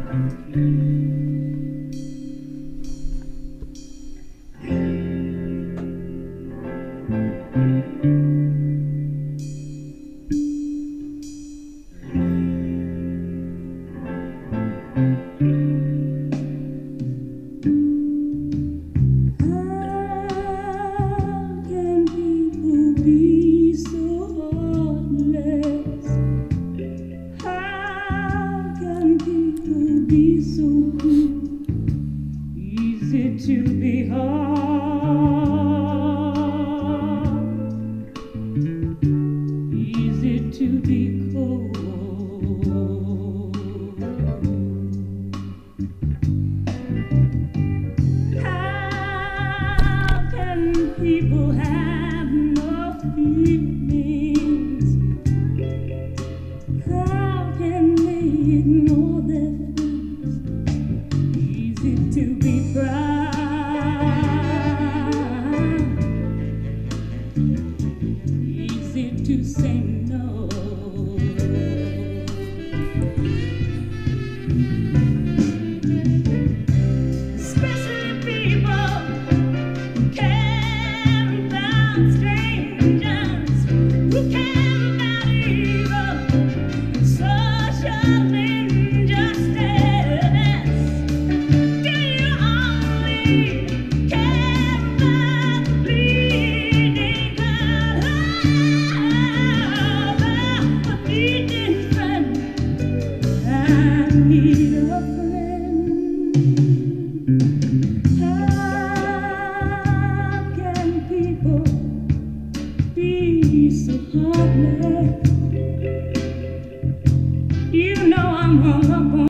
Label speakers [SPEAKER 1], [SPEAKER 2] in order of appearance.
[SPEAKER 1] Be so heartless. How can people be so cruel? Easy to be hard, easy to be cold. How can people have feelings? How can they ignore their friends? Easy to be proud, easy to say no. Especially people who care about strangers, who care about evil, social injustice. Do you only care about the bleeding heart? A bleeding friend, I need a friend. How can people be so heartless? You know I'm hung up on